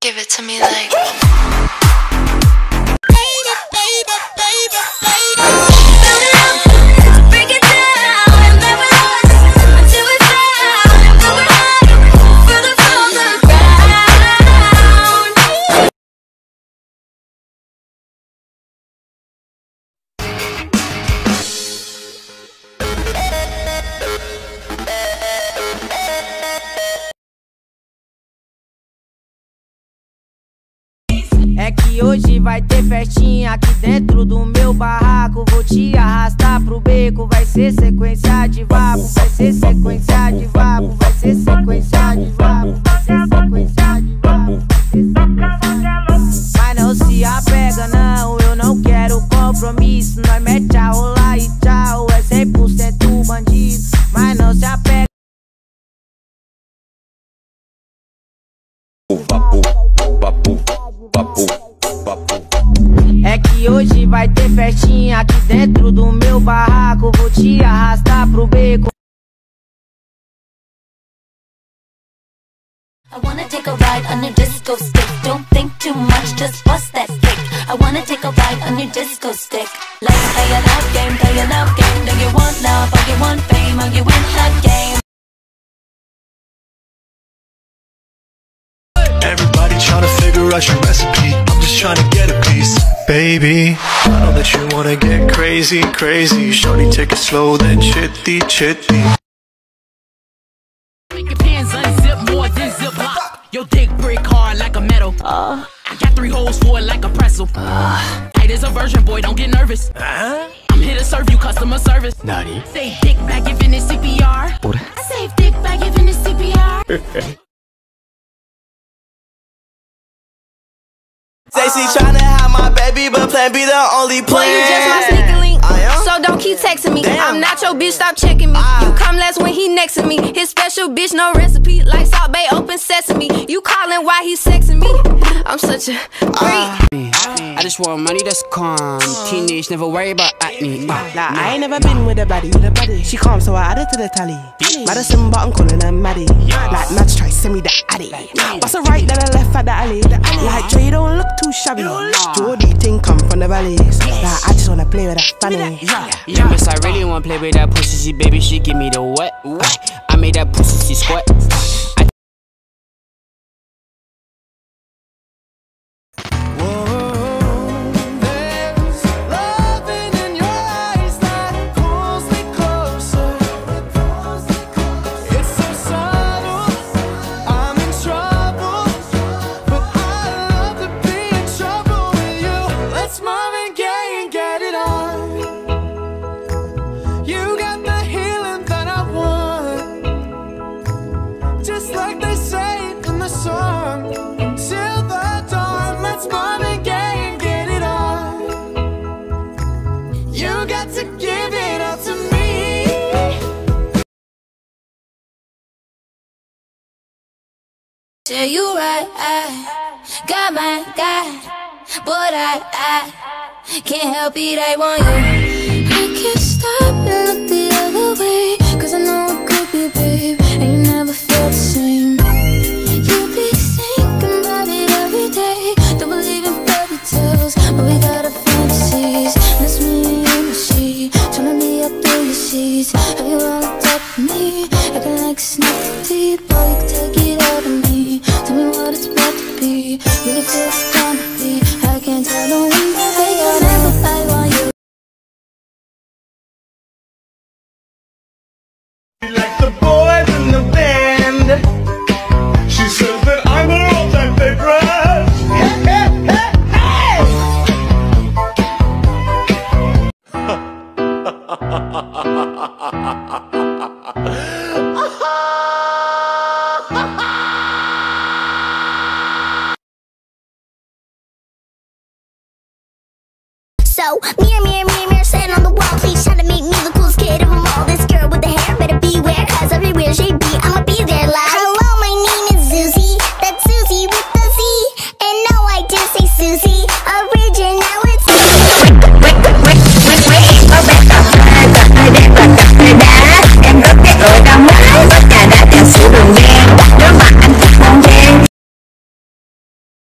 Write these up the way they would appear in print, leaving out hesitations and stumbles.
Give it to me like É que hoje vai ter festinha aqui dentro do meu barraco. Vou te arrastar pro beco, vai ser sequência de vapo. Vai ser sequência de vapo, vai ser sequência de vapo. Vai ser sequência de vapo, mas não se apega não, eu não quero compromisso. Nós mete a rolar e tchau, é 100% bandido. Mas não se apega. É que hoje vai ter festinha aqui dentro do meu barraco. Vou te arrastar pro beco. I wanna take a ride on your disco stick. Don't think too much, just bust that stick. I wanna take a ride on your disco stick. Let's play a love game, play a love game. Do you want love or you want fame? Are you in the game? Everybody tryna figure out your recipe. I'm just tryna get a piece, baby. I know that you wanna get crazy, crazy. Shorty, take it slow, then chitty, chitty. Make your pants unzip more than zip lock. Your dick brick hard like a metal. I got 3 holes for it like a pretzel. Tight as a virgin, boy, don't get nervous. I'm here to serve you customer service. Nani? Say dick by giving it CPR. I say dick by giving it CPR. Say she tryna have my baby, but plan B the only plan. Boy, you just my sneaker link, so don't keep texting me. Damn. I'm not your bitch, stop checking me. You come last when he next to me. His special bitch, no recipe. Like Salt Bay, open sesame. You calling why he sexing me? I'm such a freak. I just want money that's calm. Teenage, never worry about acne. Like, I ain't never been with a baddie. She calm, so I added to the tally. Madison, but I'm calling her Maddie. Like, Mads try send me the addy. Bust a right, then a left at the alley. Like, Dre don't look too shabby. Jordy ting come from the valleys. Like, I just wanna play with that fanny. Yeah, miss, I really wanna play with that pussy. She, baby, she give me the what? I made that pussy, she squat. Just like they say in the song, till the dawn. Let's mom and gay and get it on. You got to give it up to me. Yeah, you right, I got my guy, but I can't help it, I want you. I can't stop and look the other way, 'cause I know it could be, babe, and you never felt the same. You be thinking about it every day. Don't believe in fairy tales, but we got our fantasies. That's me and the sea, tryna be up through your seats. Have you all top of me, acting like a snake deep? Boy, you can take it out of me. Tell me what it's about to be. Really feel it's gonna be. I can't tell no one that they got never I want you. Like the boys in the band, she says that I'm her all-time favorite. Hey, hey, So, mirror, sitting on the wall. Please try to make me the coolest kid of them all. This girl with the hair better beware, 'cause everywhere she be, I'ma be there like. Hello, my name is Susie. That's Susie with the Z. And no, I didn't say Susie. Originality.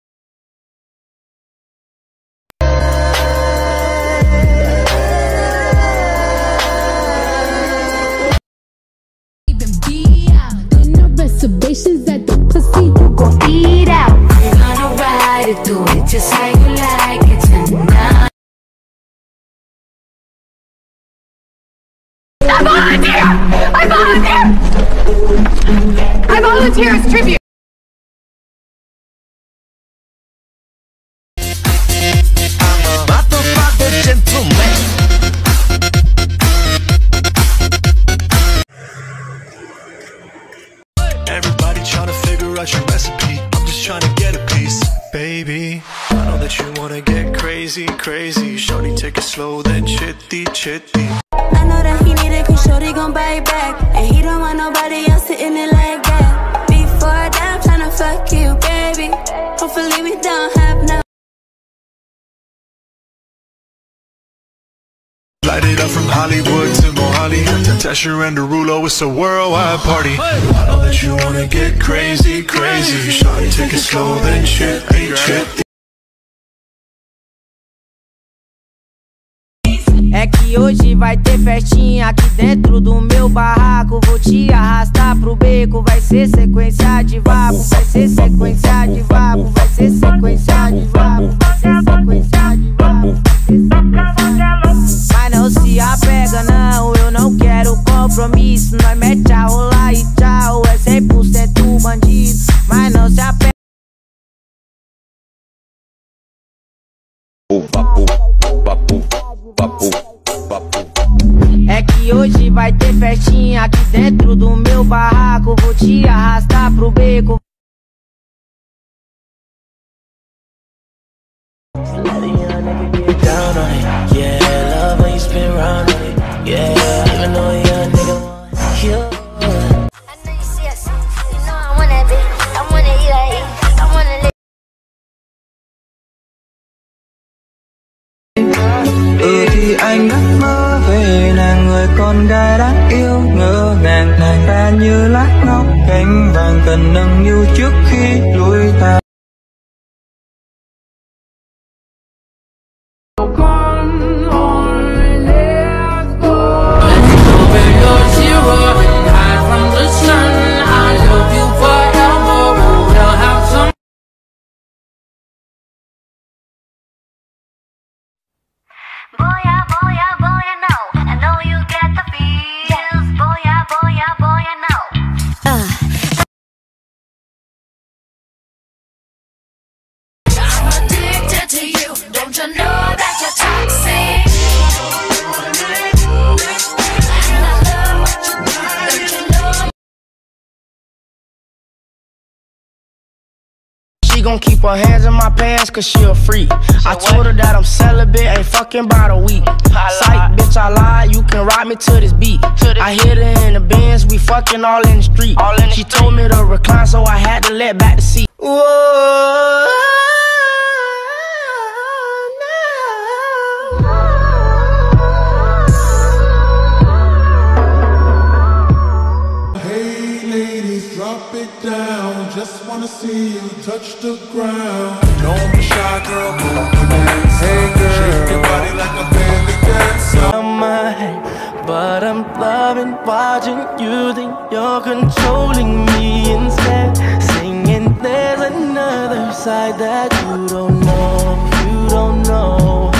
piece. Baby, I know that you wanna get crazy, crazy. Shorty, take it slow, then chitty, chitty. I know that he need it, cause shorty gon' bite back. And he don't want nobody else sitting it like that. Before that, I'm tryna fuck you, baby. Hopefully we don't have no. Light it up from Hollywood to Mohali, to Tesher and Derulo, it's a worldwide party. I know that you wanna get crazy, crazy. Shorty, take it slow, then chitty, chitty. É que hoje vai ter festinha aqui dentro do meu barraco. Vou te arrastar pro beco, vai ser sequência de vapo. Vai ser sequência de vapo, vai ser sequência de vapo. Vai ser sequência de vapo. Mas não se apega não, eu não quero compromisso. Nós mete a rolar e tchau, é 100% bandido. Mas não se apega. É que hoje vai ter festinha aqui dentro do meu barraco. Vou te arrastar pro beco. Thì anh đã mơ về nàng, người con gái đáng yêu ngỡ ngàng. Nàng ta như lát ngọc cánh vàng, cần nâng niu trước khi lùi tàn. She gon' keep her hands in my pants cause she a freak. I told her that I'm celibate, ain't fucking about a week. Psych, bitch, I lied, you can ride me to this beat. I hit her in the Benz, we fucking all in the street. She told me to recline, so I had to let back the seat. Whoa. Down, just wanna see you touch the ground. Don't be shy, girl, move your dance. Hey girl, shake your body like a belly dancer. But I'm loving watching you, think you're controlling me instead. Singing there's another side that you don't know, you don't know.